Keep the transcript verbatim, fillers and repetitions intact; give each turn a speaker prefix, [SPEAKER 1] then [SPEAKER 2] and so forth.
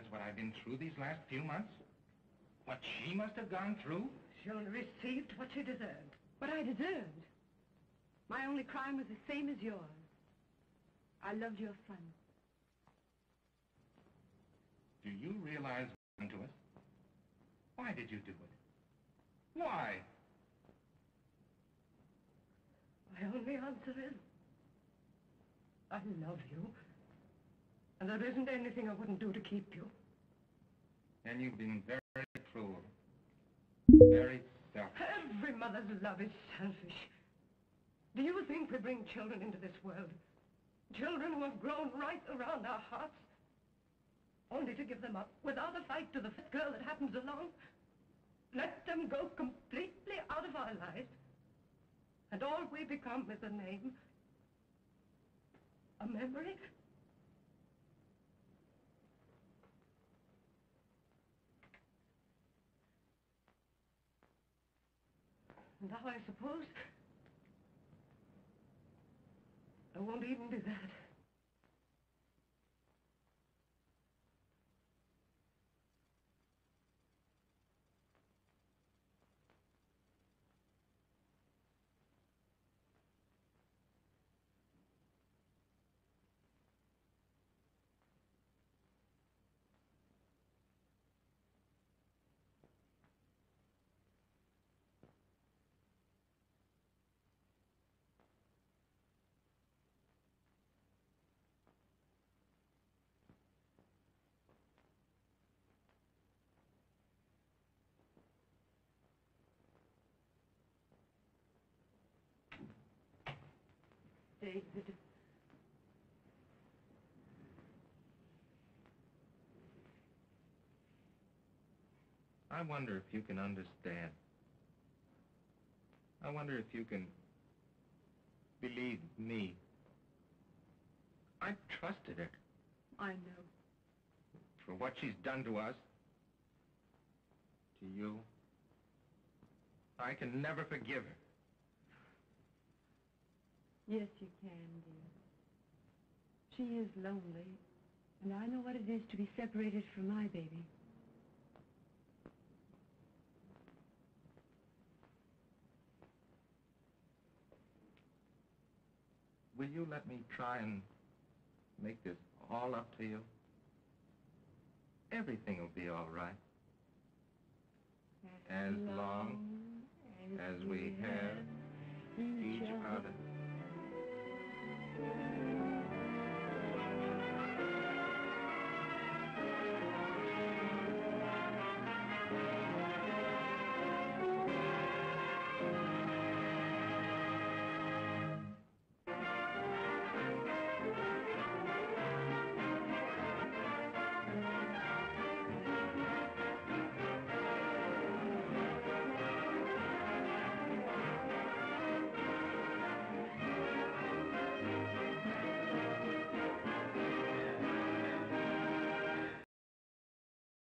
[SPEAKER 1] realize what I've been through these last few months? What she must have gone through?
[SPEAKER 2] She only received what she deserved.
[SPEAKER 3] What I deserved? My only crime was the same as yours. I loved your son.
[SPEAKER 1] Do you realize what happened to us? Why did you do it? Why?
[SPEAKER 2] My only answer is, I love you. And there isn't anything I wouldn't do to keep you.
[SPEAKER 1] And you've been very cruel. Very selfish.
[SPEAKER 2] Every mother's love is selfish. Do you think we bring children into this world? Children who have grown right around our hearts? Only to give them up without a fight to the first girl that happens along? Let them go completely out of our lives? And all we become is a name? A memory? Now I suppose I won't even do that. David.
[SPEAKER 1] I wonder if you can understand. I wonder if you can believe me. I trusted her.
[SPEAKER 3] I know.
[SPEAKER 1] For what she's done to us. To you. I can never forgive her.
[SPEAKER 3] Yes, you can, dear. She is lonely, and I know what it is to be separated from my baby.
[SPEAKER 1] Will you let me try and make this all up to you? Everything will be all right. As long as we have each other.